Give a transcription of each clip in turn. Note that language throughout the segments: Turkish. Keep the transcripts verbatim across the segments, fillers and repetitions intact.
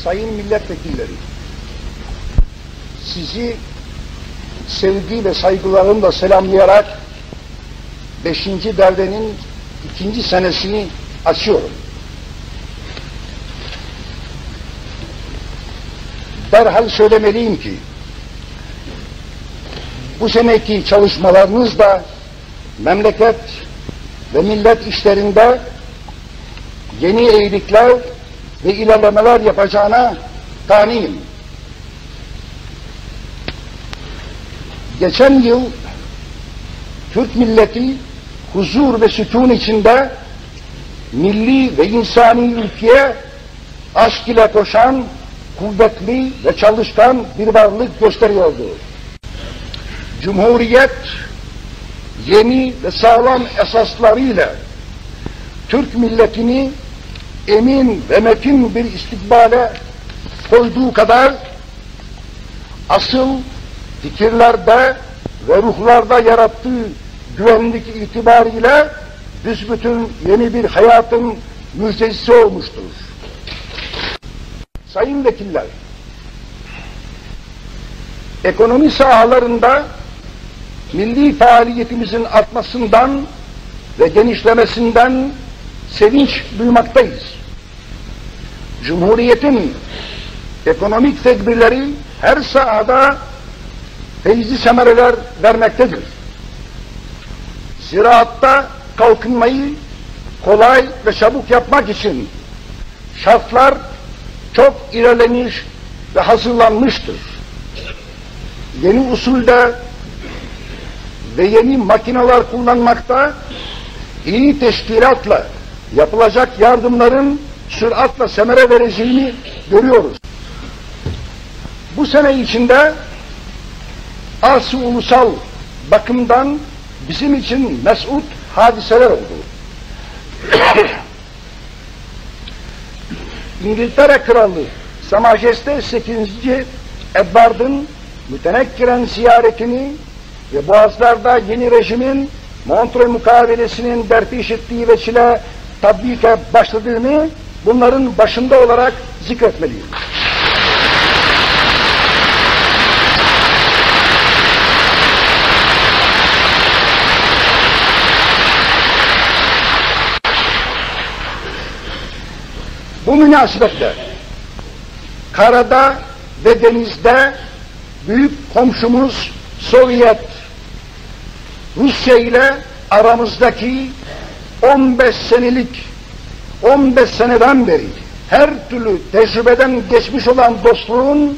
sayın milletvekilleri, sizi sevgi ve saygılarımla selamlayarak beşinci devrenin ikinci senesini açıyorum. Derhal söylemeliyim ki, bu seneki çalışmalarınız da memleket ve millet işlerinde yeni eğilikler ve ilerlemeler yapacağına kaniyim. Geçen yıl Türk milleti huzur ve sükun içinde milli ve insani ülkeye aşk ile koşan, kuvvetli ve çalışkan bir varlık gösteriyordu. Cumhuriyet yeni ve sağlam esaslarıyla Türk milletini emin ve metin bir istikbale koyduğu kadar asıl fikirlerde ve ruhlarda yarattığı güvenlik itibariyle büsbütün yeni bir hayatın müjdecisi olmuştur. Sayın vekiller, ekonomi sahalarında milli faaliyetimizin artmasından ve genişlemesinden sevinç duymaktayız. Cumhuriyetin ekonomik tedbirleri her sahada feyizli semereler vermektedir. Ziraatta kalkınmayı kolay ve çabuk yapmak için şartlar çok ilerlemiş ve hazırlanmıştır. Yeni usulde ve yeni makineler kullanmakta, iyi teşkilatla yapılacak yardımların süratle semere vereceğini görüyoruz. Bu sene içinde arz-ı ulusal bakımdan bizim için mesut hadiseler oldu. İngiltere Kralı Sa Majeste sekizinci Edward'ın mütenekkiren ziyaretini ve Boğazlar'da yeni rejimin Montreux mukavelesinin derpiş ettiği veçile tatbike başladığını bunların başında olarak zikretmeliyim. Bu münasebetle karada ve denizde büyük komşumuz Sovyet Rusya ile aramızdaki on beş senelik on beş seneden beri her türlü tecrübeden geçmiş olan dostluğun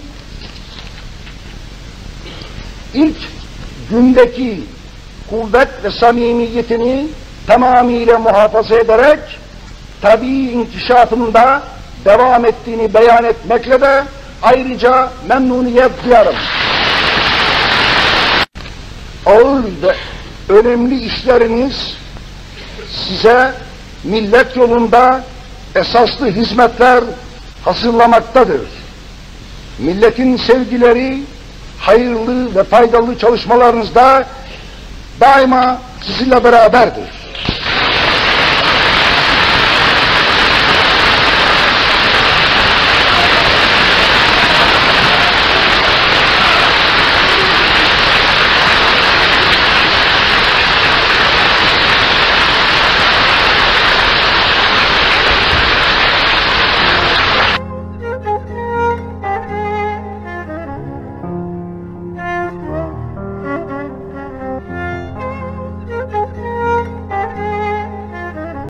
ilk gündeki kuvvet ve samimiyetini tamamıyla muhafaza ederek tabii inkişafında devam ettiğini beyan etmekle de ayrıca memnuniyet duyarım. Ağır ve önemli işleriniz size millet yolunda esaslı hizmetler hazırlamaktadır. Milletin sevgileri, hayırlı ve faydalı çalışmalarınızda daima sizinle beraberdir.